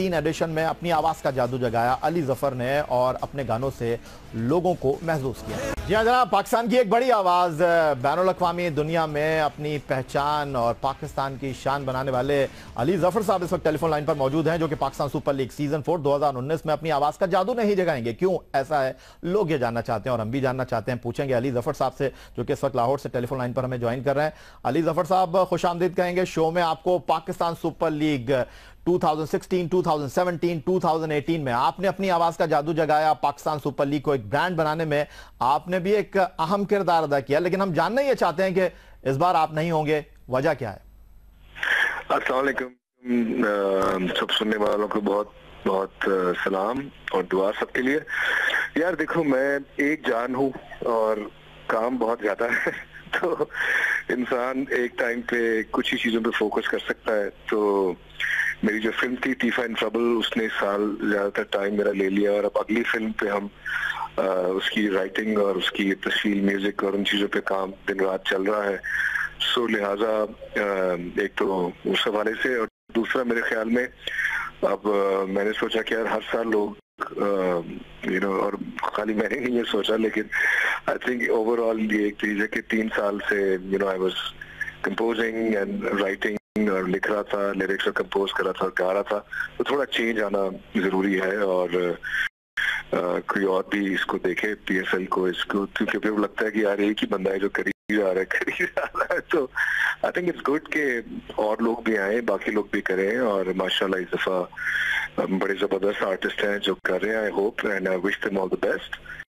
2018 addition में अपनी आवाज का जादू जगाया अली जफर ने और अपने गानों से लोगों को महसूस किया। जी हाँ जनाब, पाकिस्तान की एक बड़ी आवाज बैनुल अक़वामी दुनिया में अपनी पहचान और पाकिस्तान की शान बनाने वाले अली जफर साहब इस वक्त टेलीफोन लाइन पर मौजूद हैं, जो कि पाकिस्तान सुपर लीग सीजन 4 2019 में अपनी आवाज का जादू नहीं जगाएंगे। क्यों ऐसा है, लोग ये जानना चाहते हैं और हम भी जानना चाहते हैं। पूछेंगे अली जफर साहब से, जो कि इस वक्त लाहौर से टेलीफोन लाइन पर हमें ज्वाइन कर रहे हैं। अली जफर साहब, खुशामदीद कहेंगे शो में आपको। पाकिस्तान सुपर लीग 2016, 2017, 2018 में आपने अपनी आवाज का जादू जगाया। पाकिस्तान सुपर लीग को एक ब्रांड बनाने में आपने भी एक अहम किरदार अदा किया, लेकिन हम जानना ये चाहते हैं कि इस बार आप नहीं होंगे, वजह क्या है? अस्सलाम वालेकुम। सब सुनने वालों को बहुत बहुत सलाम और दुआ सबके लिए। यार देखो, मैं एक जान हूँ और काम बहुत ज्यादा है तो इंसान एक टाइम पे कुछ ही चीजों पे फोकस कर सकता है। तो मेरी जो फिल्म थी टीफा इन ट्रबल, उसने इस साल ज्यादातर टाइम मेरा ले लिया और अब अगली फिल्म पे हम उसकी राइटिंग और उसकी तस्वीर, म्यूजिक और उन चीजों पे काम दिन रात चल रहा है। सो लिहाजा एक तो उस हवाले से, और दूसरा मेरे ख्याल में अब मैंने सोचा कि यार हर साल लोग और खाली मैंने नहीं ये सोचा, लेकिन आई थिंक ओवरऑल ये एक चीज है कि 3 साल से I was composing and writing और लिख रहा था, लिरिक्स और कंपोज कर रहा था और गा रहा था। तो थोड़ा चेंज आना जरूरी है और कोई और भी इसको देखे, पीएसएल को, इसको, क्योंकि फिर लगता है कि यार एक ही बंदा है जो करी जा रहा है। तो आई थिंक इट्स गुड कि और लोग भी आए, बाकी लोग भी करें, और माशाल्लाह इस दफा बड़े जबरदस्त आर्टिस्ट हैं जो कर रहे हैं। I hope and I wish them all the best.